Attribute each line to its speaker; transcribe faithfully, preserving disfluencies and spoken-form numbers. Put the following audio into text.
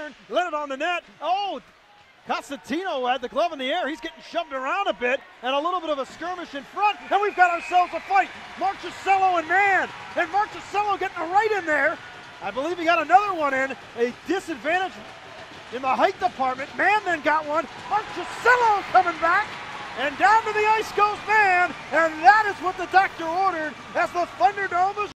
Speaker 1: turn, let it on the net. Oh, Costantino had the glove in the air. He's getting shoved around a bit, and a little bit of a skirmish in front, and we've got ourselves a fight. Marchessello and Mann, and Marchessello getting right in there. I believe he got another one in, a disadvantage in the height department. Mann then got one. Marchessello coming back, and down to the ice goes Mann, and that is what the doctor ordered as the Thunderdome is